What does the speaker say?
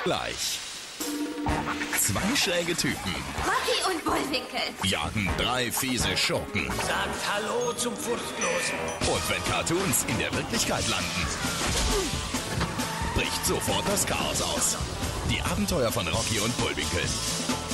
Gleich. Zwei schräge Typen Rocky und Bullwinkel. jagen drei fiese Schurken. Sagt Hallo zum Furchtlosen. Und wenn Cartoons in der Wirklichkeit landen, bricht sofort das Chaos aus. Die Abenteuer von Rocky und Bullwinkel.